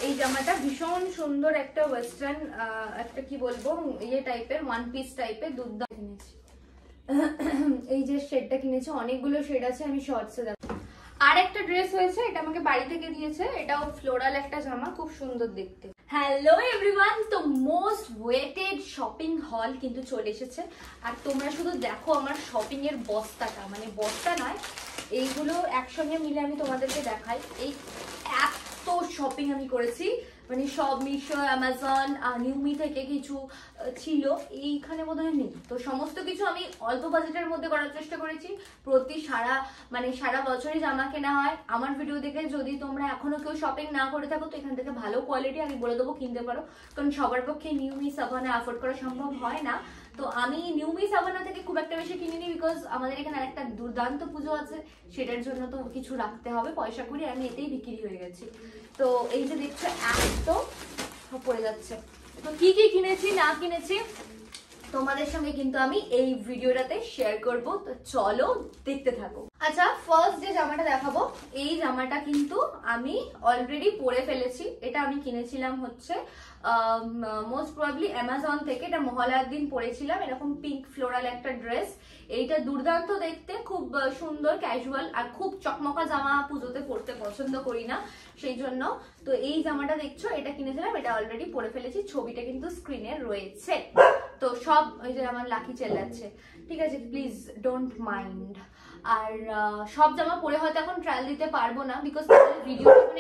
এই জামাটা ভীষণ সুন্দর একটা ওয়েস্টার্ন একটা কি বলবো ইয়ে টাইপের ওয়ান পিস টাইপের দুর্দান্ত কিনেছি। এই যে শেডটা কিনেছি, অনেকগুলো শেড আছে, আমি শর্টসে দেখো। আর একটা ড্রেস হয়েছে, এটা আমাকে বাড়ি থেকে দিয়েছে, এটাও ফ্লোরাল একটা জামা, খুব সুন্দর দেখতে। হ্যালো এভরিওয়ান, তো মোস্ট ওয়েটেড শপিং হল কিন্তু চলে এসেছে। আর তোমরা শুধু দেখো আমার শপিং এর বস্তাটা, মানে বস্তা নয়, এইগুলো একসঙ্গে মিলে আমি তোমাদেরকে দেখাই। এই এত শপিং আমি করেছি, মানে সব মিশো, অ্যামাজন, নিউমি থেকে কিছু ছিল, এইখানে বোধহয় নেই। তো সমস্ত কিছু আমি অল্প বাজেটের মধ্যে করার চেষ্টা করেছি। সারা বছরই জামা কেনা হয়। আমার ভিডিও দেখে যদি তোমরা এখনো কেউ শপিং না করে থাকো, তো এখান থেকে ভালো কোয়ালিটি আমি বলে দেবো কিনতে পারো, কারণ সবার পক্ষে নিউমি, সাভানা অ্যাফোর্ড করা সম্ভব হয় না। তো আমি নিউমি, সাভানা থেকে খুব একটা বেশি কিনিনি, বিকজ আমাদের এখানে আরেকটা দুর্দান্ত পুজো আছে, সেটার জন্য তো কিছু রাখতে হবে পয়সা করি, আমি এতেই বিক্রি হয়ে গেছি। তো এই যে দেখছো এত পড়ে যাচ্ছে। তো কি কি কিনেছি না কিনেছি তোমাদের সঙ্গে কিন্তু আমি এই ভিডিওটাতে শেয়ার করব, তো চলো দেখতে থাকো। আচ্ছা, ফার্স্ট যে জামাটা দেখাবো, এই জামাটা কিন্তু আমি অলরেডি পরে ফেলেছি। এটা আমি কিনেছিলাম হচ্ছে মোস্ট প্রবাবলি অ্যামাজন থেকে। এটা মহালয়ার দিন পরেছিলাম, এরকম পিঙ্ক ফ্লোরাল একটা ড্রেস। এইটা দুর্দান্ত দেখতে, খুব সুন্দর ক্যাজুয়াল, আর খুব চকমকা জামা পুজোতে পরতে পছন্দ করি না, সেই জন্য। তো এই জামাটা দেখছো, এটা কিনেছিলাম, এটা অলরেডি পরে ফেলেছি, ছবিটা কিন্তু স্ক্রিনে রয়েছে। তো সব ওই যে আমার লাকি চেল্লাচ্ছে, ঠিক আছে, প্লিজ ডোন্ট মাইন্ড। আর সব জামা পরে হয়তো এখন ট্রায়াল দিতে পারবো না, বিকজ ভিডিওটা মানে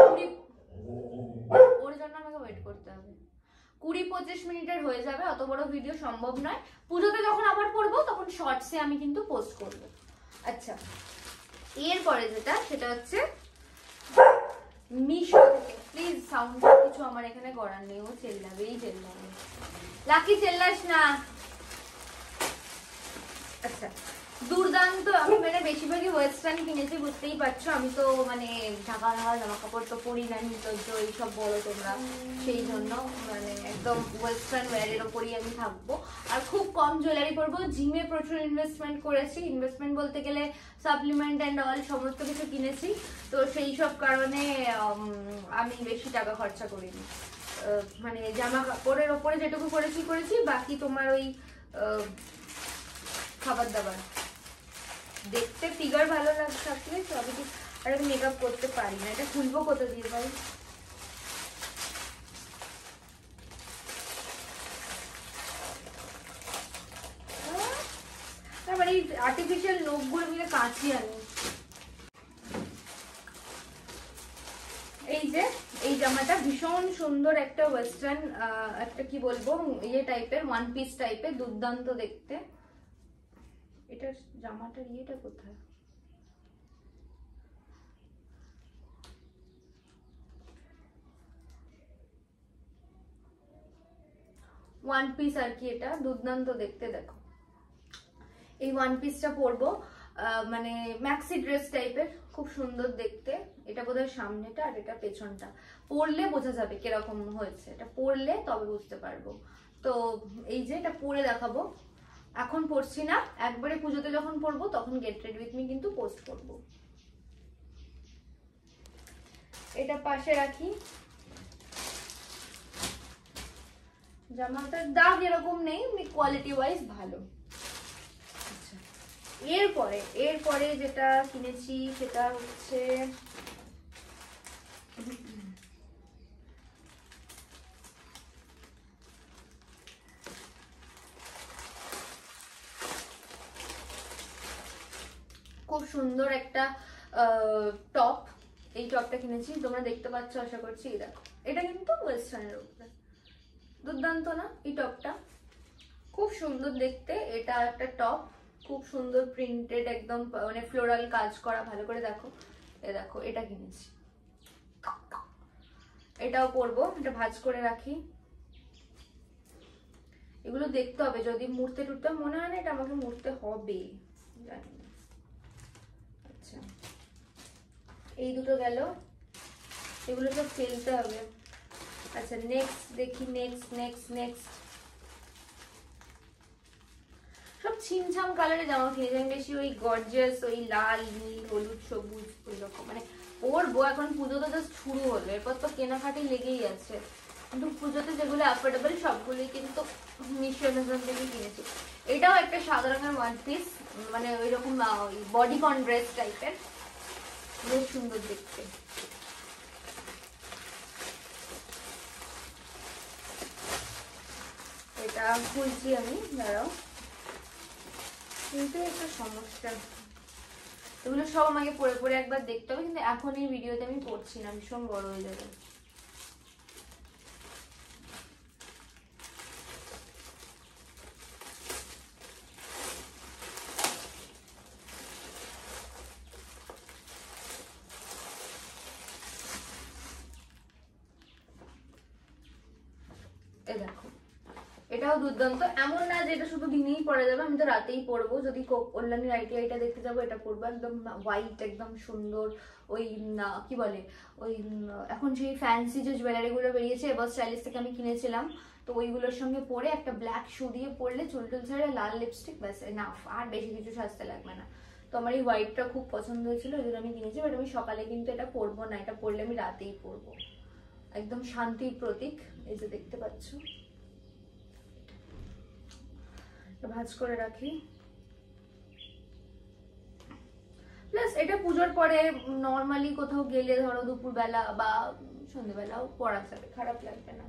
ওর জন্য আমাকে ওয়েট করতে হবে, 20-25 মিনিটের হয়ে যাবে, অত বড় ভিডিও সম্ভব নয়। পুজোতে যখন আবার পরবো তখন শর্টসে আমি কিন্তু পোস্ট করব। আচ্ছা, এরপরে যেটা, সেটা হচ্ছে মিশো থেকে। প্লিজ সাউন্ড কিছু আমার এখানে করার নেই, ও চেল্লাবেই চেল্লাবে। লাকি চেল্লাস না। আচ্ছা, দুর্দান্ত। আমি মানে বেশিরভাগই ওয়েস্টার্ন কিনেছি, বুঝতেই পারছো। আমি তো মানে ঢাকা জামা কাপড় তো পরি না, নির্লজ্জ এইসব বলো তোমরা, সেই জন্য মানে একদম ওয়েস্টার্ন ওয়্যারের ওপরই আমি থাকবো। আর খুব কম জুয়েলারি পরবো। জিমে প্রচুর ইনভেস্টমেন্ট করেছি, ইনভেস্টমেন্ট বলতে গেলে সাপ্লিমেন্ট অ্যান্ড অল সমস্ত কিছু কিনেছি, তো সেই সব কারণে আমি বেশি টাকা খরচা করিনি। মানে জামা কাপড়ের ওপরে যেটুকু করেছি, বাকি তোমার ওই খাবার দাবার, দেখতে ফিগার ভালো থাকলে সবই ঠিক। আর আমি মেকআপ করতে পারি না, এটা খুলবো কোথা দিয়ে ভাই? মানে এই আর্টিফিশিয়াল নখগুলো মিলে কাঁচি আনি। এই যে এই জামাটা ভীষণ সুন্দর একটা ওয়েস্টার্ন একটা কি বলবো ইয়ে টাইপের, ওয়ান পিস টাইপের, দুর্দান্ত দেখতে। এটা জামাটার ইয়েটা কোথায়? ওয়ান পিস আর কি, এটা দুর্দান্ত দেখতে। দেখো, এই ওয়ান পিসটা পরবো, মানে ম্যাক্সি ড্রেস টাইপের, খুব সুন্দর দেখতে। এটা বোধহয় সামনেটা, আর এটা পেছনটা। পরলে বোঝা যাবে কিরকম হয়েছে, এটা পরলে তবে বুঝতে পারবো। তো এই যে এটা পরে দেখাবো, এখন পরছি না, একবারে পুজোতে যখন পরবো তখন গেট রেডি উইথ মি কিন্তু পোস্ট করবো। এটা পাশে রাখি। জামাটার দাগ এরকম নেই, কোয়ালিটি ওয়াইজ ভালো। আচ্ছা, এরপরে যেটা কিনেছি সেটা হচ্ছে খুব সুন্দর একটা টপ। এই টপটা কিনেছি, তোমরা দেখতে পাচ্ছ আশা করছি। এই দেখো, এটা কিন্তু ওয়েস্টার্নের উপরে, দুর্দান্ত না? এই টপটা খুব সুন্দর দেখতে। এটা একটা টপ, খুব সুন্দর প্রিন্টেড, একদম মানে ফ্লোরাল কাজ করা, ভালো করে দেখো। এ দেখো, এটা কিনেছি, এটাও পরবো। এটা ভাঁজ করে রাখি। এগুলো দেখতে হবে, যদি মুড়তে টুড়তে মনে হয় না, এটা আমাকে মুড়তে হবে, জানি না। আচ্ছা, এই দুটো গেল, এগুলো সব ফেলতে হবে। আচ্ছা, নেক্সট দেখি, নেক্সট সব ছিমছাম কালারে জামা কিনেছি আমি, বেশি ওই গর্জিয়াস, ওই লাল, নীল, হলুদ, সবুজ, ওই রকম মানে পরবো। এখন পুজো তো জাস্ট শুরু হলো, এরপর তো কেনাকাটি লেগেই আছে, কিন্তু পুজোতে যেগুলো অ্যাফোর্ডেবল সবগুলোই কিন্তু মিশো অ্যামাজন থেকে কিনেছি। এটাও একটা সাদা রঙের ওয়ান পিস, মানে ওই রকম বডিকন ড্রেস টাইপের, বেশ সুন্দর দেখতে। এটা খুলছি আমি, দাঁড়াও। কিন্তু একটা সমস্যা, এগুলো সব আমাকে পরে পরে একবার দেখতে হবে, কিন্তু এখন এই ভিডিওতে আমি পড়ছি না, ভীষণ বড় হয়ে যাবে। এই দেখো, এটাও দুর্দান্ত। এমন না যে এটা শুধু দিনেই পরা যাবে, আমি তো রাতেই পরবো। যদি কল্যাণীর আইটিআইটা দেখতে যাবো এটা পরবো, একদম হোয়াইট, একদম সুন্দর। ওই কি বলে, ওই এখন সেই ফ্যান্সি যে জুয়েলারি গুলো বেরিয়েছে, এবার স্টাইলিশ থেকে আমি কিনেছিলাম, তো ওইগুলোর সঙ্গে পরে একটা ব্ল্যাক শু দিয়ে পরলে, চুল টুল ছেড়ে লাল লিপস্টিক, ব্যাস না, আর বেশি কিছু সাজতে লাগবে না। তো আমার এই হোয়াইটটা খুব পছন্দ হয়েছিল, ওই জন্য আমি কিনেছি। বাট আমি সকালে কিন্তু এটা পরবো না, এটা পরলে আমি রাতেই পরবো। একদম শান্তির প্রতীক, এই যে দেখতে পাচ্ছ। ভাঁজ করে রাখি। প্লাস এটা পুজোর পরে নর্মালি কোথাও গেলে, ধরো দুপুরবেলা বা সন্ধ্যেবেলাও পরা যাবে, খারাপ লাগবে না।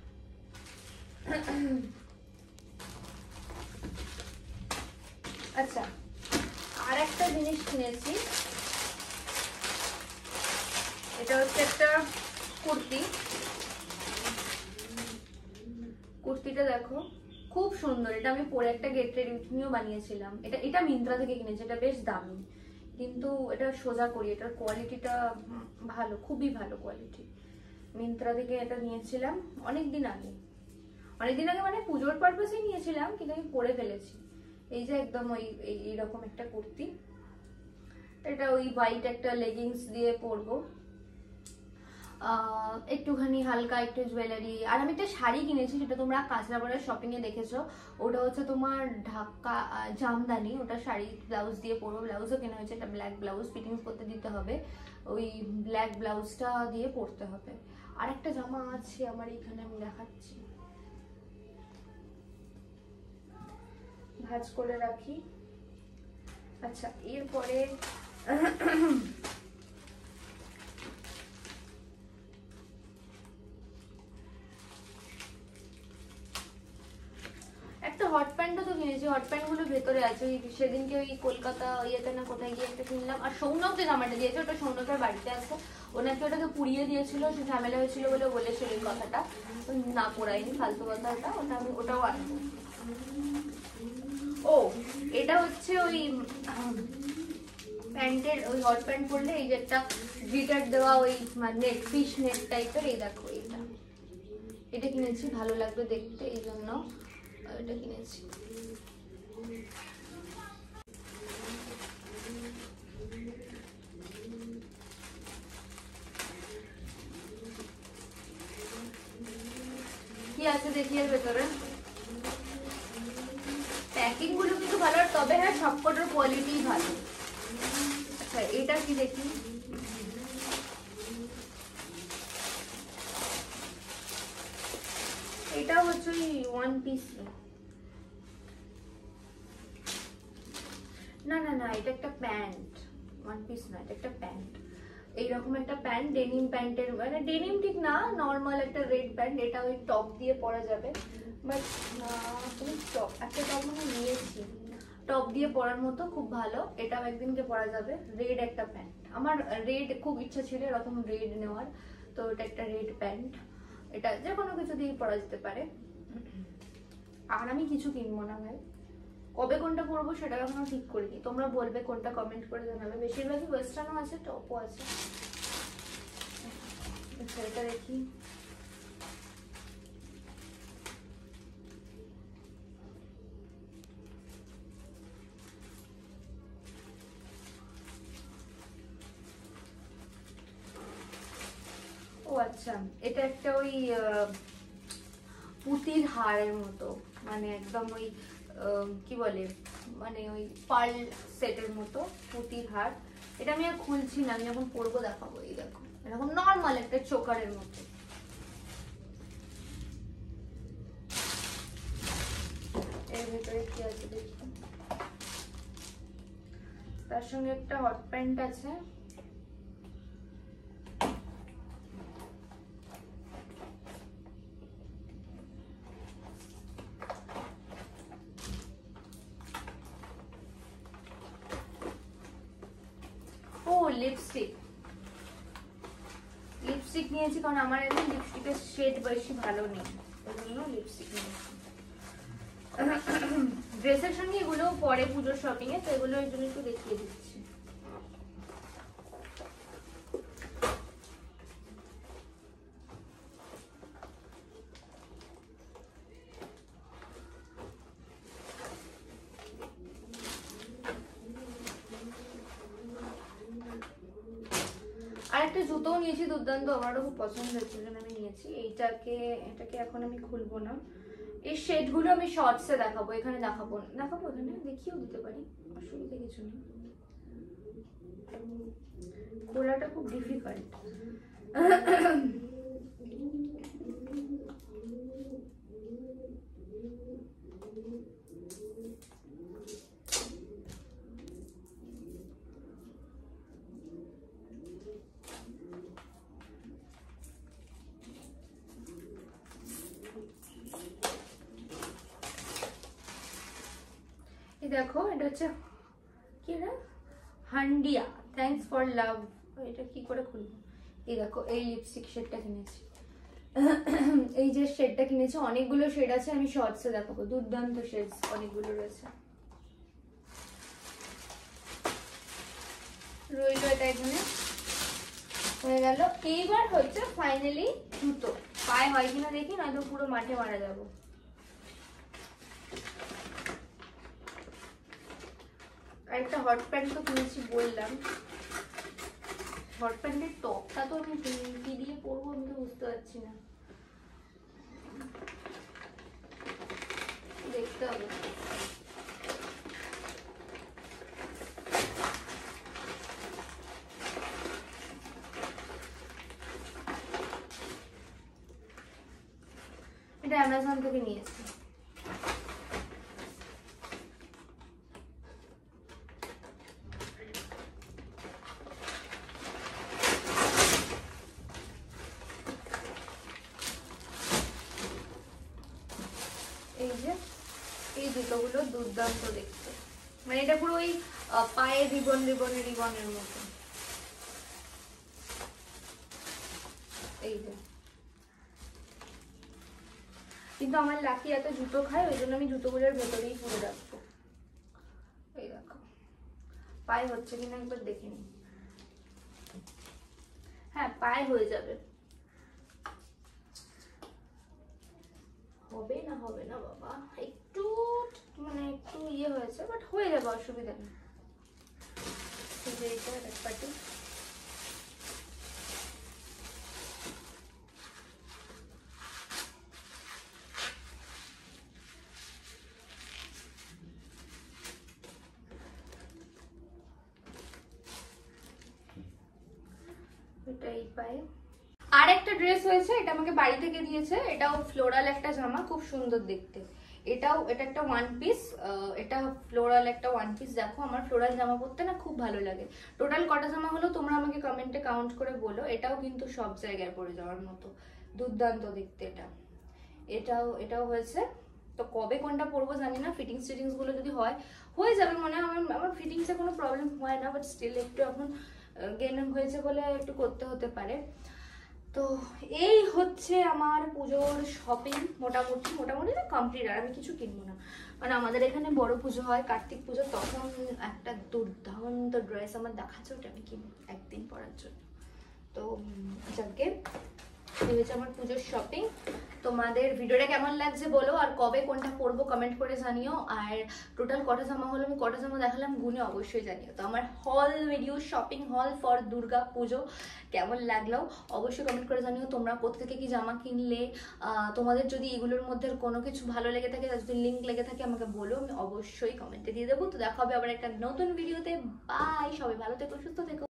আচ্ছা, আর একটা জিনিস কিনেছি, এটা হচ্ছে একটা কুর্তি। কুর্তিটা দেখো, খুব সুন্দর। এটা আমি পরে একটা গেট রেডি উইথ মিও বানিয়েছিলাম। এটা মিন্ত্রা থেকে কিনেছি, এটা বেশ দামি, কিন্তু এটা সোজা করি, এটার কোয়ালিটিটা ভালো, খুবই ভালো কোয়ালিটি। মিন্ত্রা থেকে এটা নিয়েছিলাম অনেকদিন আগে, মানে পুজোর পারপাসেই নিয়েছিলাম, কিন্তু আমি পরে ফেলেছি। এই যে একদম ওই এইরকম একটা কুর্তি, এটা ওই হোয়াইট একটা লেগিংস দিয়ে পরবো, একটুখানি হালকা একটু জুয়েলারি। আর আমি একটা শাড়ি কিনেছি, যেটা তোমরা কাঁচরাপাড়ার শপিং এ দেখেছো। ওটা হচ্ছে তোমার ঢাকা জামদানি, ওটা শাড়ি ব্লাউজ দিয়ে পরবো। ব্লাউজও কেনা হয়েছে, একটা ব্ল্যাক ব্লাউজ ফিটিংস করতে দিতে হবে, ওই ব্ল্যাক ব্লাউজটা দিয়ে পরতে হবে। আর একটা জামা আছে আমার এখানে, আমি দেখাচ্ছি, ভাঁজ করে রাখি। আচ্ছা, এরপরে একটা হট প্যান্টও তো কিনেছি, হট প্যান্ট গুলো ভেতরে আছে। ওই সেদিনকে ওই কলকাতা ইয়েতে না কোথায় গিয়ে একটা কিনলাম। আর সৌনক যে জামাটা দিয়েছে, ওটা সৌনকের বাড়িতে আছে, ওনাকে ওটাকে পুড়িয়ে দিয়েছিল, সে ঝামেলা হয়েছিল বলে বলেছিল এই কথাটা, না পড়াইনি, ফালতু কথা ওটা। ওটাও আনবো। ও, এটা হচ্ছে ওই প্যান্টের, ওই হট প্যান্ট পরলে এই যে একটা গ্লিটার দেওয়া ওই নেট, ফিশ নেট টাইপের। এই দেখো, এটা কিনেছি, ভালো লাগবে দেখতে, এই জন্য এটা কিনেছি। কি আছে দেখি এর ভেতরে। প্যাকিং গুলো কিন্তু ভালো, তবে হ্যাঁ সবকটার কোয়ালিটি ভালো। আচ্ছা, এটা কি দেখি, এটা হচ্ছে ওই ওয়ান পিস, না না না, এটা একটা প্যান্ট, ওয়ান পিস না, এটা একটা প্যান্ট। এইরকম একটা প্যান্ট, ডেনিম প্যান্টের, মানে ডেনিম ঠিক না, নর্মাল একটা রেড প্যান্ট। এটা ওই টপ দিয়ে পরা যাবে, বাট টপ একটা টপ মানে নিয়েছি, টপ দিয়ে পরার মতো, খুব ভালো। এটাও একদিনকে পরা যাবে। রেড একটা প্যান্ট, আমার রেড খুব ইচ্ছা ছিল এরকম রেড নেওয়ার, তো এটা একটা রেড প্যান্ট। এটা যে কোনো কিছু দিয়ে পরা যেতে পারে। আর আমি কিছু কিনবো না ভাই, কবে কোনটা পরবো সেটা এখনো ঠিক করিনি। তোমরা বলবে কোনটা, কমেন্ট করে জানাবে। বেশিরভাগই ওয়েস্টার্নও আছে, টপও আছে। আচ্ছা, এটা দেখি, ও আচ্ছা, এটা একটা ওই পুতির হাড়ের মতো, মানে একদম ওই কি বলে, মানে ওই পার্ল সেটের মতো পুতির হাড়। এটা আমি আর খুলছি না, আমি যখন পরবো দেখাবো। এই দেখো এরকম নর্মাল একটা চোকারের মতো। এর ভিতরে কি আছে দেখি। তার সঙ্গে একটা হট প্যান্ট আছে। ও লিপস্টিক, লিপস্টিক নিয়েছি কারণ আমার এমনি লিপস্টিকের শেড বেশি ভালো নেই, ওই জন্য লিপস্টিক নিয়েছি। ড্রেসের সঙ্গে এগুলো পরে পুজোর শপিং এ, তো এগুলো এর জন্য একটু দেখিয়ে দিচ্ছি। আর একটা জুতোও নিয়েছি দুর্দান্ত, আমারও খুব পছন্দ হয়েছে, আমি নিয়েছি। এটাকে এখন আমি খুলবো না। এই শেড গুলো আমি শর্টসে দেখাবো, এখানে দেখাবো এখানে দেখিয়েও দিতে পারি, অসুবিধা কিছু নেই। খোলাটা খুব ডিফিকাল্ট। দেখো এটা হচ্ছে কি না, হান্ডিয়া থ্যাঙ্কস ফর লাভ। এটা কি করে খুলবো? এই দেখো এই লিপস্টিক শেডটা কিনেছি। এই যে শেডটা কিনেছি, অনেকগুলো শেড আছে, আমি শর্টসে দেখাবো। দুর্দান্ত শেডস অনেকগুলো রয়েছে। রইল এটা এখানে, হয়ে গেল। এইবার হচ্ছে ফাইনালি জুতো। পায়ে হয় কিনা দেখি, নয়তো পুরো মাঠে মারা যাবো। একটা হট প্যান্ট তো কিনেছি বললাম। হট প্যান্টের টপটা তো আমি কি দিয়ে পরবো আমি তো বুঝতে পারছি না, দেখতে হবে। এটা অ্যামাজন থেকে নিয়েছি। এই যে এই জুতোগুলো দুর্দান্ত দেখতে, মানে এটা পুরো ওই পায়ে রিবনের মতো। এই যে কিন্তু আমার লাকি এত জুতো খায়, ওই জন্য আমি জুতোগুলোর ভেতরেই পুরো রাখবো। এই দেখো পায়ে হচ্ছে কিনা একবার দেখে নি। হ্যাঁ পায়ে হয়ে যাবে। হবে না বাবা, একটু মানে একটু ইয়ে হয়েছে, বাট হয়ে যাবে, অসুবিধা নেই। এইটা এক পাটি। এটাই পায়ে। আর একটা ড্রেস হয়েছে, এটা আমাকে বাড়ি থেকে দিয়েছে। এটাও ফ্লোরাল একটা জামা, খুব সুন্দর দেখতে। এটা একটা ওয়ান পিস, এটা ফ্লোরাল একটা ওয়ান পিস। দেখো আমার ফ্লোরাল জামা পরতে না খুব ভালো লাগে। টোটাল কটা জামা হলো তোমরা আমাকে কমেন্টে কাউন্ট করে বলো। এটাও কিন্তু সব জায়গায় পরে যাওয়ার মতো, দুর্দান্ত দেখতে। এটাও হয়েছে। তো কবে কোনটা পরবো জানি না, ফিটিংস গুলো যদি হয়ে যাবে মনে হয়। আমার ফিটিংসে কোনো প্রবলেম হয় না, বাট স্টিল একটু এখন গেন হয়েছে বলে একটু করতে হতে পারে। তো এই হচ্ছে আমার পুজোর শপিং, মোটামুটি না কমপ্লিট। আর আমি কিছু কিনবো না, মানে আমাদের এখানে বড় পুজো হয় কার্তিক পুজো, তখন একটা দুর্দান্ত ড্রেস আমার দেখাচ্ছে, ওটা আমি কিনবো একদিন পরার জন্য। তো যাকে এই হচ্ছে আমার পুজোর শপিং। তোমাদের ভিডিওটা কেমন লাগছে বলো, আর কবে কোনটা পরবো কমেন্ট করে জানিও। আর টোটাল কটা জামা হলো, আমি কটা জামা দেখালাম গুনে অবশ্যই জানিও। তো আমার haul video, shopping haul for Durga Puja কেমন লাগলো অবশ্যই কমেন্ট করে জানিও। তোমরা কোথা থেকে কি জামা কিনলে, তোমাদের যদি এগুলোর মধ্যে কোনো কিছু ভালো লেগে থাকে, যদি লিঙ্ক লেগে থাকে আমাকে বলো, আমি অবশ্যই কমেন্টে দিয়ে দেবো। তো দেখা হবে আবার একটা নতুন ভিডিওতে। বাই, সবাই ভালো থেকো, সুস্থ থেকো।